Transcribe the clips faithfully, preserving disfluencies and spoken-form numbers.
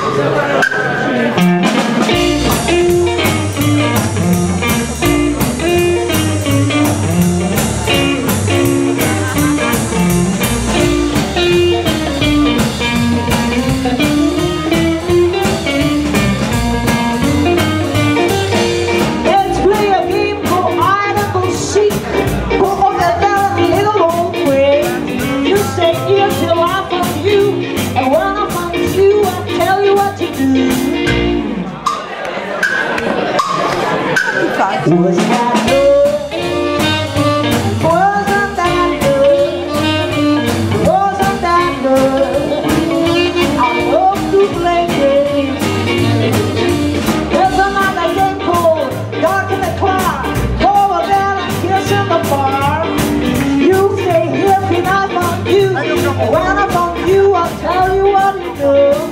Was that good? Wasn't that good? Wasn't that good? I love to play games. There's another game called Dark in the Cloud. Over there and kiss in the bar. You say here be nice on you. And when I'm on you, I'll tell you what you do.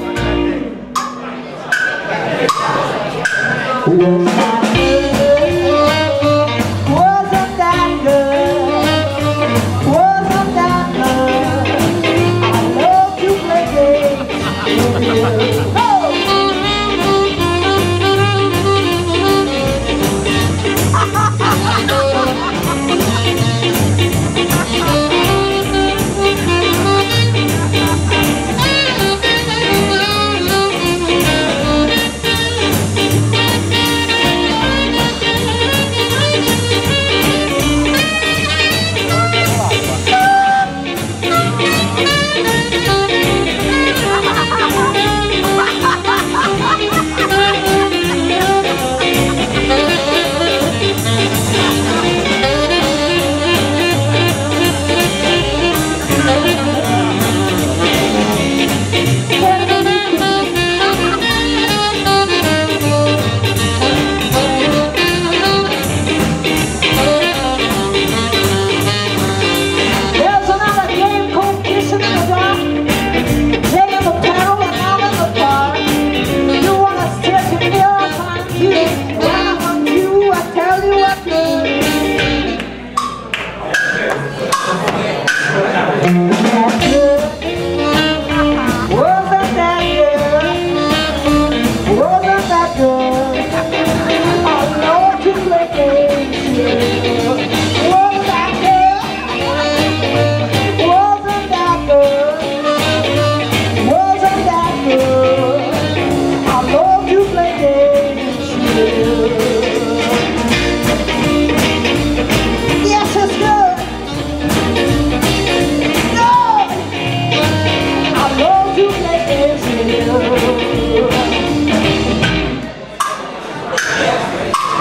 Was that good?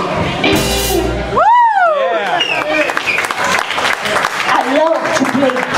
I love to play